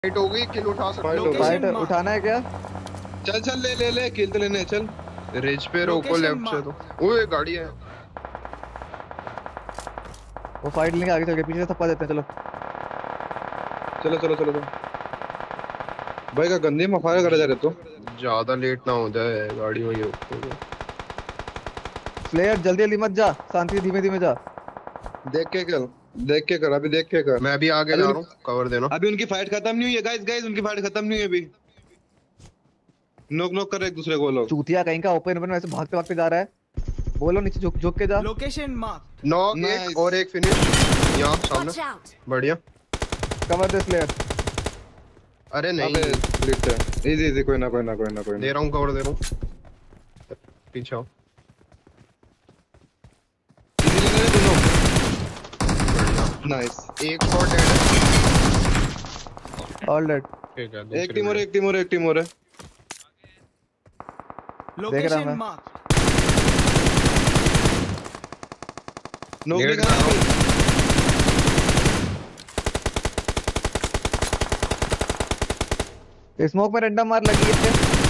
Fight हो गई, किल उठा सकते हो। फाइट उठाना है क्या? चल चल ले ले ले किल तो लेने चल। रिज पे रोको लेफ्ट से तो। ओए गाड़ी है। वो फाइट लेंगे आगे चल के, पीछे से थप्पा देते हैं। चलो चलो चलो चलो चलो भाई का गंदे में फायर करा जा रहे तो ज्यादा लेट ना हो जाए, गाड़ी वही रोको। स्लेयर जल्दी जल्दी मत जा, शांति से धीमे धीमे जा। देख के कर, देख के कर, अभी देख के कर। मैं भी आगे जा रहा हूँ, कवर देना। अभी उनकी फाइट खत्म नहीं हुई है गाइस, गाइस उनकी फाइट खत्म नहीं हुई है अभी। नॉक नॉक कर रहे एक दूसरे को लोग। चूतिया कहीं का ओपन ओपन ऐसे भागते भागते जा रहा है। बोलो नीचे झुक झुक के जा। Location mark. नॉक एक और एक फिनिश यहाँ सामने। बढ़िया कवर दे स्लेयर। अरे नहीं इजी इजी, कोई ना कोई ना कोई ना कोई ना। दे रहा हूँ, कवर दे रहा हूँ। पीछे आओ। नाइस, एक शॉट डेड है। All dead. ठीक है, एक टीम और एक टीम और एक टीम और है। Location mark. नॉक नहीं करना। स्मोक में रैंडम मार लगी है।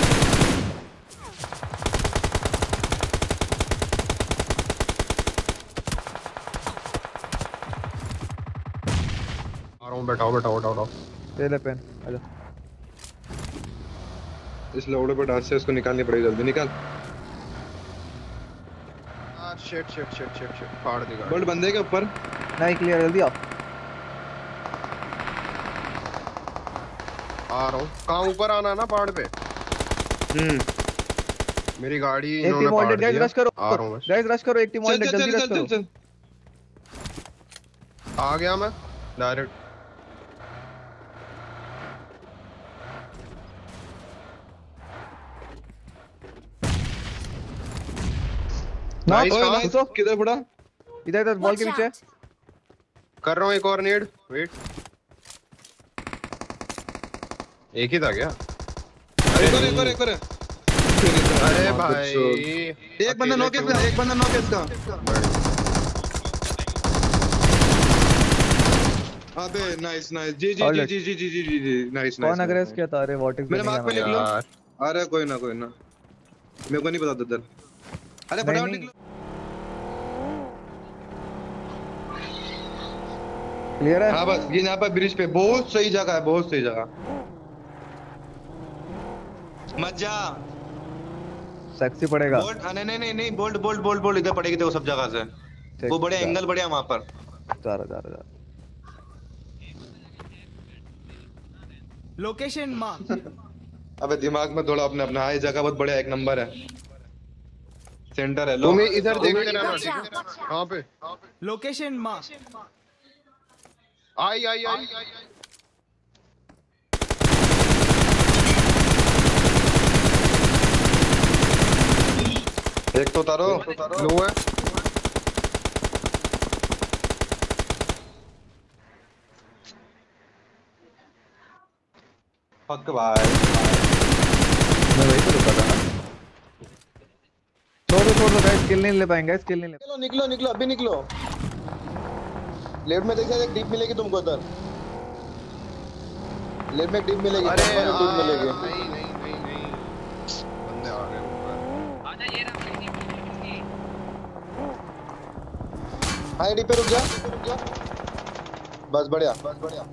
आ रहा हूँ, बैठाओ बैठाओ बैठाओ। ले ले पेन, आजा। इस लोडे पे डांस से इसको निकालनी पड़ेगी, जल्दी निकाल। Shit shit shit shit shit, फाड़ दी गाड़ी। बोल्ट बंदे के ऊपर नहीं क्लियर, जल्दी आओ। आ रहा हूँ। कहाँ ऊपर आना ना पहाड़ पे। मेरी गाड़ी एक टीम ऑलरेडी, गाइस रश करो। आ रहा हूँ बस। गाइस रश करो, एक टीम ऑलरेडी, जल्दी रश करो। चल आ गया मैं डायरेक्ट। Nice nice. किधर पड़ा? इधर इधर बॉल के नीचे कर रहा हूँ एक और नेड। वेट, एक ही था क्या? एक और अरे भाई एक बंदा नॉक है इसका, एक बंदा नॉक है इसका। अबे nice nice, G G G G G G G G nice nice. कौन अग्रेस किया था? अरे वॉटिंग मेरे मार्क पे लिख लो। अरे कोई ना कोई ना, मेरे को नहीं पता उधर। अरे फटाफट निकलो। क्लियर है? हाँ बस ये यहाँ पर ब्रिज पे बहुत सही जगह है, बहुत सही जगह। मत जा, सेक्सी पड़ेगा। बोल्ट नहीं नहीं नहीं नहीं, बोल्ट बोल्ट बोल्ट बोल्ट इधर पड़ेगी देखो सब जगह से। वो बड़े एंगल बढ़िया वहां पर। जा रहा लोकेशन मार्क। अबे दिमाग में थोड़ा अपने अपना, ये जगह बहुत बढ़िया, एक नंबर है, सेंटर है। तुम इधर देखते रहना, ठीक है? कहाँ पे? Location mark. आई आई आई। एक तो तारो लो है। फक भाई, मैं वही तो रुका था ना। छोड़ दो गाइस, किल नहीं ले पाएंगे, किल नहीं ले। निकलो निकलो निकलो, अभी निकलो। लेफ्ट में देखा एक डीप मिलेगी तुमको उधर। लेफ्ट में एक डीप मिलेगी। अरे डीप मिलेगी। नहीं नहीं नहीं नहीं, बंदे आ गए ऊपर। आजा ये रहा मेरी टीम। हाँ डीप पे रुक जा। बस बढ़िया बस बढ़िया।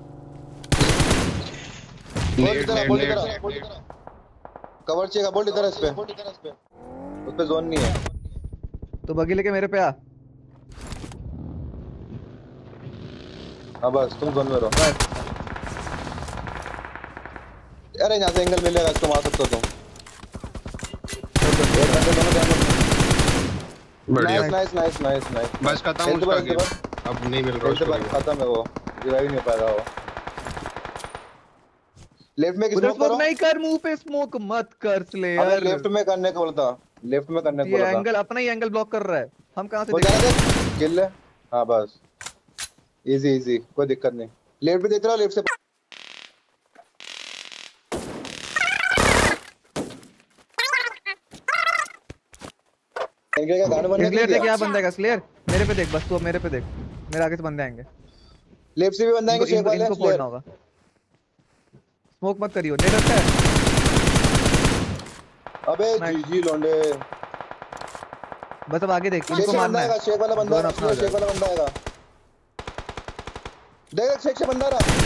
बोल्ट इधर कवर चाहिए, बोल्ट इधर इस पे, उस पे जोन नहीं है। तो बगी लेके मेरे पे आ। हाँ बस तुम जोन में रहो। अरे यहाँ से एंगल मिलेगा, तुम आ सकते हो तुम। बढ़िया, नाइस नाइस नाइस नाइस। बस खत्म उसका गेम, अब नहीं मिल रहा उसको। खत्म है वो, रिवाइव नहीं पाएगा वो। लेफ्ट में उधर स्मोक नहीं कर, मुंह पे स्मोक मत कर स्लेयर। अबे लेफ्ट में करने को बोलता, लेफ्ट में करने को बोलता। ये एंगल अपना ही एंगल ब्लॉक कर रहा है, हम कहां से देखें? किल है। हां बस इजी इजी, कोई दिक्कत नहीं। लेफ्ट पे देख रहा, लेफ्ट से एंगल का गार्ड बनने स्लेयर देख, क्या बंदा है स्लेयर? मेरे पे देख बस, तू मेरे पे देख, मेरे आगे से बंदे आएंगे। लेफ्ट से भी बंदा आएंगे, शेक वाले इनको फोड़ना होगा। स्मोक मत करियो, नेट अच्छा है। अबे Nice. जीजी लोंडे। बस अब आगे देख, शेख इनको से मारना बंदा है। आएगा, शेख वाला बंदा जोन अपना हो शेख वाला बंदा आएगा। देख शेख से बंदा रहा।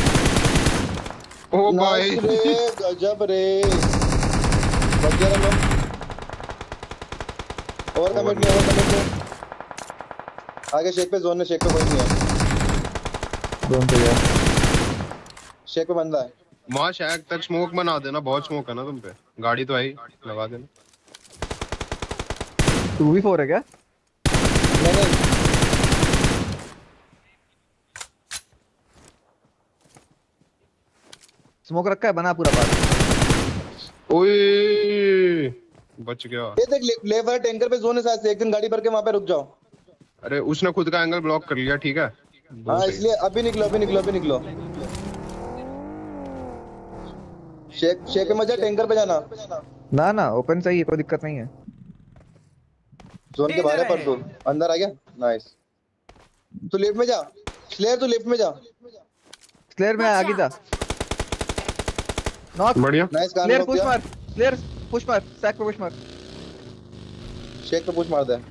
ओ भाई नाइस रे, गजब रे। बच गया मैं। और कमिट नहीं। आगे शेख पे जोन है, शेख पे कोई नहीं है। जोन पे गया। शेख पे बंदा है। वहाँ शैक तक स्मोक बना देना, बहुत स्मोक है ना तुम पे। गाड़ी तो आई, लगा देना। 2v4 है क्या? नहीं स्मोक रखा है, बना पूरा पास। ओए बच गया। ये देख लेफ्ट वाला टैंकर पे जोन है शायद से, एक दिन गाड़ी भर के वहां पे रुक जाओ। अरे उसने खुद का एंगल ब्लॉक कर लिया, ठीक है। दो हाँ सही। इसलिए अभी निकलो। शेख पे मजा, टैंकर पे जाना। ना ओपन सही है, कोई दिक्कत नहीं है। जोन के बाहर है पर तू अंदर आ गया। नाइस। तू लेफ्ट में जा, स्लेयर तू लेफ्ट में जा। स्लेयर में आगे जा। नॉक। बढ़िया। नाइस स्लेयर गान पुश किया। मार, स्लेयर पुश मार, सैक पे पुश मार। शेख पे पुश मार दे।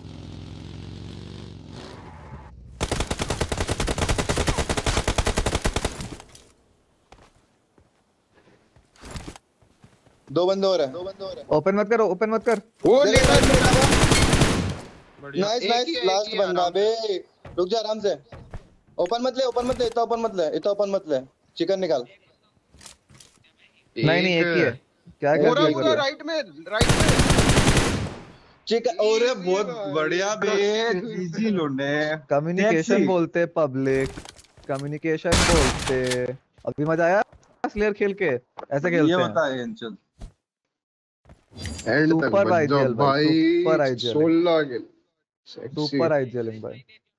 दो बंदे और हैं। ओपन मत कर, ओपन मत कर। ओ देख, बढ़िया। नाइस एक नाइस ही है, लास्ट एक ही है, बंदा आराम बे। रुक जा आराम से। ओपन मत ले, इतना ओपन मत ले। चिकन निकाल। से। नहीं एक ही है। क्या कर पूरा दिया पूरा राइट में, राइट में। चिकन। अरे बहुत बढ़िया बे, जीजी लोंडे। Communication That's it. बोलते पब्लिक, कम्युनिकेशन बोलते। अभी मजा आया स्लेयर खेल के, ऐसे ये खेलते हैं। होता है एंचल। एंड तक सुपर बच जाओ आइडियल भाई, भाई। Super ideal. 16 kill. Super ideal भाई।